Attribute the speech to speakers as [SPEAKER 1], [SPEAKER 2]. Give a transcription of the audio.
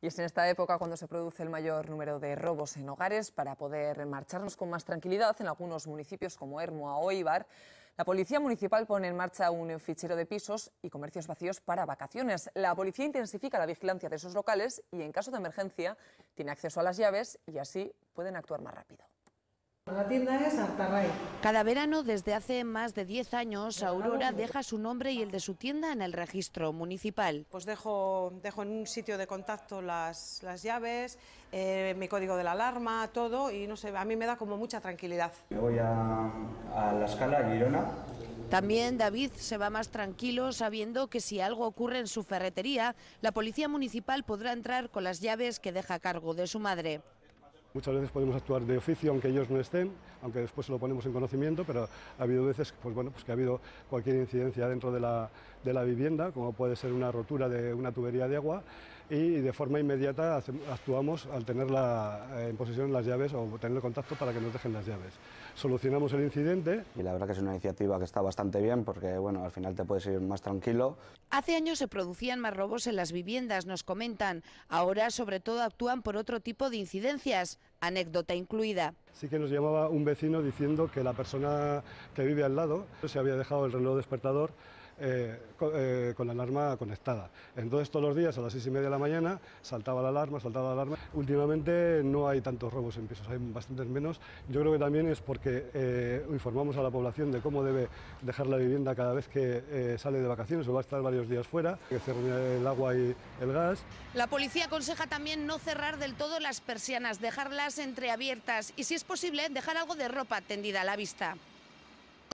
[SPEAKER 1] Y es en esta época cuando se produce el mayor número de robos en hogares. Para poder marcharnos con más tranquilidad en algunos municipios como Ermua o Éibar, la Policía Municipal pone en marcha un fichero de pisos y comercios vacíos para vacaciones. La policía intensifica la vigilancia de esos locales y, en caso de emergencia, tiene acceso a las llaves y así pueden actuar más rápido.
[SPEAKER 2] La tienda es Artarray.
[SPEAKER 3] Cada verano, desde hace más de 10 años, Aurora deja su nombre y el de su tienda en el registro municipal.
[SPEAKER 2] Pues dejo en un sitio de contacto las llaves, mi código de la alarma, todo, y no sé, a mí me da como mucha tranquilidad.
[SPEAKER 4] Me voy a la Escala, Girona.
[SPEAKER 3] También David se va más tranquilo sabiendo que si algo ocurre en su ferretería, la policía municipal podrá entrar con las llaves que deja a cargo de su madre.
[SPEAKER 5] Muchas veces podemos actuar de oficio aunque ellos no estén, aunque después se lo ponemos en conocimiento, pero ha habido veces que ha habido cualquier incidencia dentro de la vivienda, como puede ser una rotura de una tubería de agua, y de forma inmediata actuamos al tener en posesión las llaves o tener el contacto para que nos dejen las llaves. Solucionamos el incidente.
[SPEAKER 4] Y la verdad que es una iniciativa que está bastante bien porque bueno, al final te puedes ir más tranquilo.
[SPEAKER 3] Hace años se producían más robos en las viviendas, nos comentan. Ahora sobre todo actúan por otro tipo de incidencias, anécdota incluida.
[SPEAKER 5] Sí que nos llamaba un vecino diciendo que la persona que vive al lado se había dejado el reloj despertador con la alarma conectada. Entonces todos los días a las 6:30 de la mañana saltaba la alarma. Últimamente no hay tantos robos en pisos, hay bastantes menos. Yo creo que también es porque informamos a la población de cómo debe dejar la vivienda cada vez que sale de vacaciones o va a estar varios días fuera, que cierre el agua y el gas.
[SPEAKER 3] La policía aconseja también no cerrar del todo las persianas, dejarlas entreabiertas y, si es posible, dejar algo de ropa tendida a la vista.